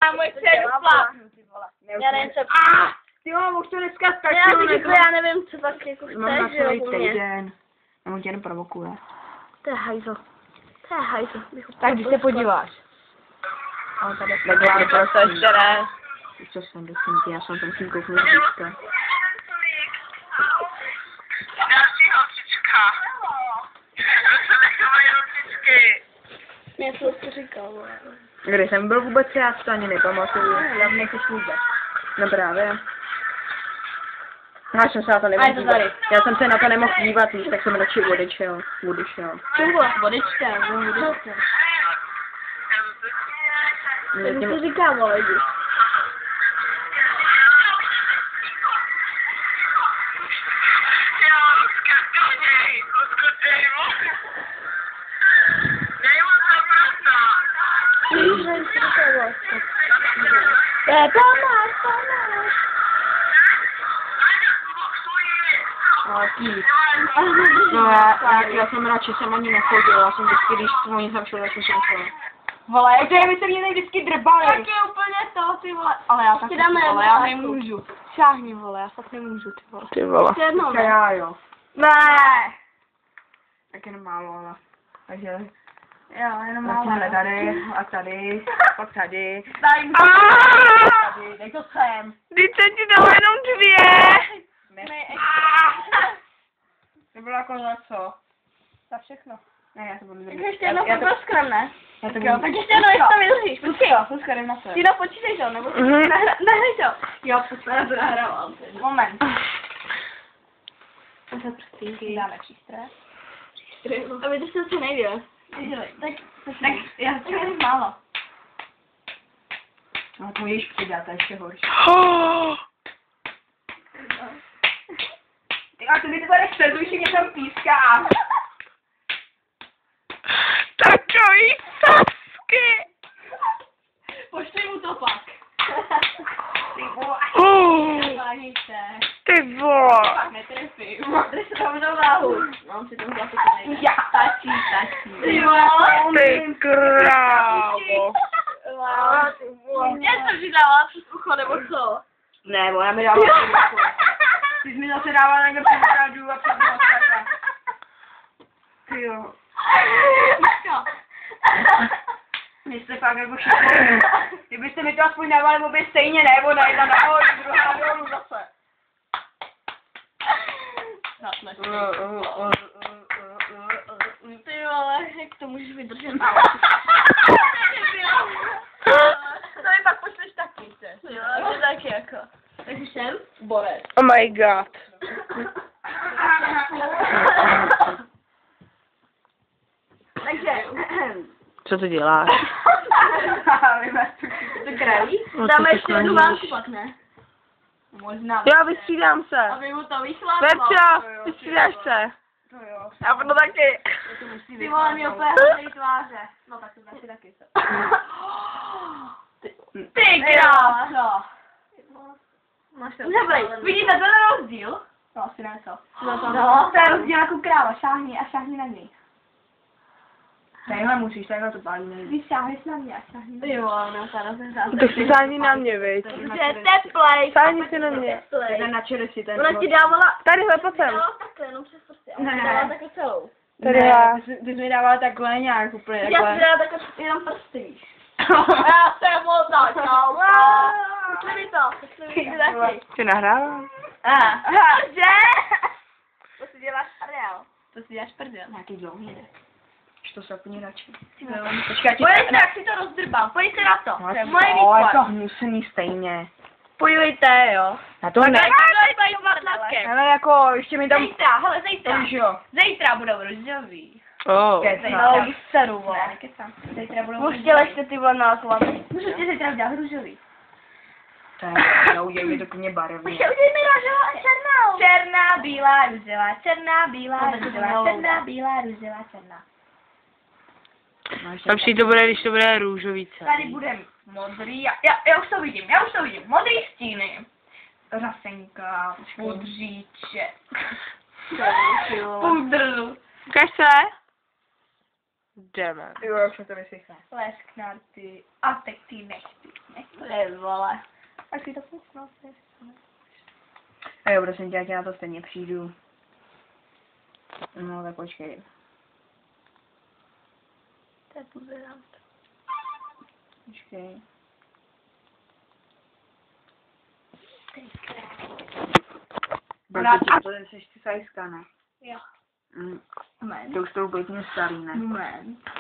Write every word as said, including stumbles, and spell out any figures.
můj předuplá. Já nevím, co... Ah! Ty jo, už to dneska stačí. Já teď já nevím, co tak jako chceš, že jo, po mně. Já mu tě jenom provokuje. To je hajzl. To je hajzl. Tak když se podíváš. Ale tady je Takhle, to se ještě ne. Už to jsem dokončil, já jsem tam tím kouknul říčka. Další holčička. Mě to to říkal, Kde jsem byl vůbec, já si to ani nepamatuju. Já nechceš vůbec. No právě. Já jsem se na to nemohl dívat. Já jsem se na to nemohl dívat, víš, tak jsem radši odešel. Odešel. Čuho? Vodička, vodička. Tak to říká, vole, jdi. Tomáš, Tomáš. No já, já, já jsem radši jsem ani nechodil, já jsem vždycky, když oni tam šli, tak jsem si myslel. Vole, jak to je, my se mě vždycky drbali. Tak je úplně to, ty vole. Ale já taky, dáme vole, já nemůžu. Šáhni, vole, já fakt nemůžu, ty vole. Ty vole. Ještě jednou, ne? Já jo. Ne. Tak jenom málo, ale. Takže. Jo, jenom Začneme málo. tady, a tady, pak tady. Daj mi. Tady, dej to sem. Teď se ti dalo jenom dvě. Ne. To bylo jako za co? Za všechno. Ne, já to budu Tak zrobit. ještě jednou Já to- poproskrem, ne? Já to Jo, budu... tak ještě jednou, jestli to vydržíš. Počkej. Zuzka, jdem na to. Ty to počítej to, nebo Mhm. nehra- nehraj to. Jo, počkej, já to nahrávám. Moment. To se prstinky. Dáme přístroje. A vydrž to co nejde. Tak, tak, já to je málo. No to můžeš přidat, to je ještě horší. Ty a ty vytvoreš předuši, mě tam píská. Takový sasky. Pošli mu to pak. Ty vole. Váží se. Ty vole. Pak netrefím. Drž se tam do váhu. Mám si to zase to nejde. Já. Stačí, stačí. Ty vole. Ty krávo. Mě jsem si dala přes ucho, nebo co? Ne, ona mi dává před ruku. Ty jsi mi zase dával někde před rádu a před ruku. Ty jo. Mě jste fakt jako šikoují. Kdybyste mi to aspoň dávali obě stejně, ne? Ona jedna nahoru, druhá dolů zase. Ty vole, jak to můžeš vydržet? To mi pak pošleš taky, chceš? Jo, to taky jako. Takže jsem borec. Oh my god. Takže, Co to děláš? to krají? No, Dáme co ty ještě jednu snažíš? válku pak, ne? Možná. Já vystřídám se. Aby mu to vyšlaplo. Verčo, vystřídáš se. To jo. Já budu taky. Ty vole, mi opět hledají tváře. No tak to taky taky se. Ty kráso. Máš to. Dobrý, vidíte ten rozdíl? To asi ne, co? No, To je rozdíl jako kráva, šáhni a šáhni na něj. Takhle musíš, takhle to pálí nejvíc. Když šáhneš na mě a šáhni na ty vole, no to rozehřát. Tak si sáhni na mě, viď. Protože je teplej. Sáhni si na mě. Ten na čele si ten. Ona ti dávala... Tadyhle, pojď sem. Dávala takhle, jenom přes prsty. A ona ti Ne. dávala takhle celou. Tady Ne, já. ty jsi- ty jsi mi dávala takhle nějak úplně Já si takhle. dala takhle jenom prsty, víš. Já jsem moc začal. Posli mi to, posli mi to taky. Ty nahrávám. Aha, že? To si děláš areál. To si děláš prdel. Nějaký dlouhý, ne? Už to se úplně radši. Počkej, ti Pojďte, jak si to rozdrbám. Pojďte na to. No, To je moje to je to výklad. hnusný stejně. Podívejte, jo. Na to ne. Tak tady dva tlačkem. Ale jako, ještě mi tam... Zítra, hele, zítra. Už jo. Zítra budou růžový. Oh. No, seru, vole. Ne, nekecám. Zítra budou... Můžete ty vole nálkovat. Můžete zítra udělat růžový. To je, já udělám je to klidně barevně. Už udělej mi růžovou a černou. Černá, bílá, růžová, černá, bílá, růžová, černá, bílá, růžová, černá. No, ještě Lepší to bude, když to bude růžový Tady celý. bude modrý, já, já, já už to vidím, já už to vidím. Modrý stíny. Rasenka, pudříček. Pudr. Ukaž se. Jdeme. Jo, už se to vysychne. Lesknar ty. A tak ty nechci. Nechci, vole. A ty to pusnou se. A jo, prosím tě, jak já na to stejně přijdu. No, tak počkej. To je buzerant. Počkej. Rád- Protože to je jsi ty sajská, ne? Jo. Mm, Moment. to už to úplně starý, ne? Moment.